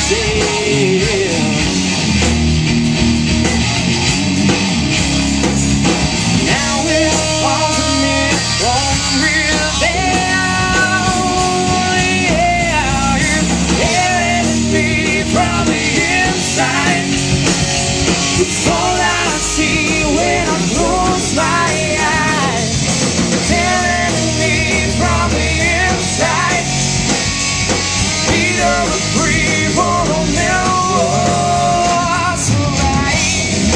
It's all I see when I close my eyes, telling me from the inside, beat of a breeze will never survive.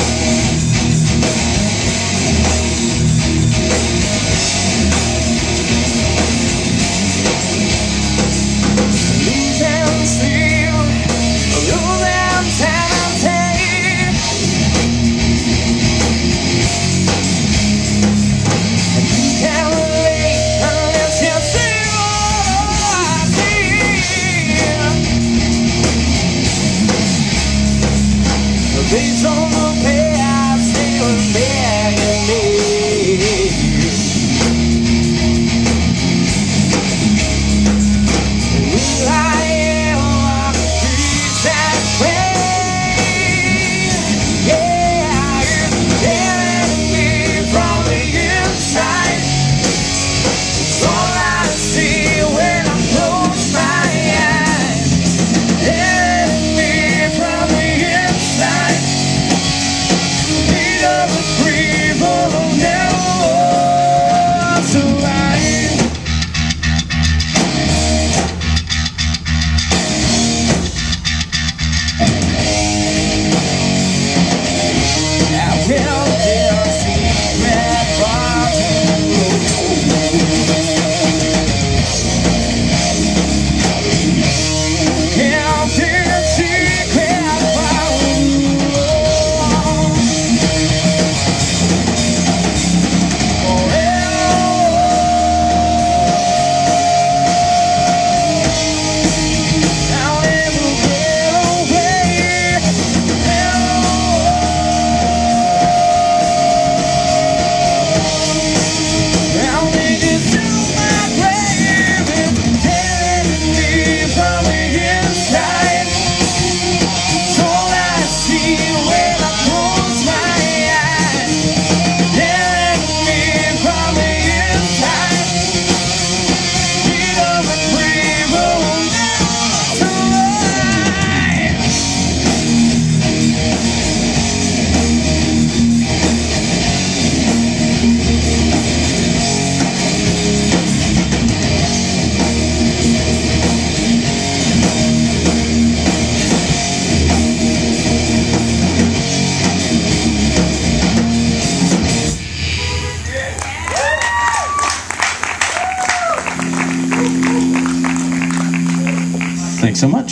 Lose and sleep, lose and time. Based on the past, they were begging me. Will I ever reach that way? Yeah, you're telling me from the inside. It's all I see when I close my eyes. Telling me from the inside. Thanks so much.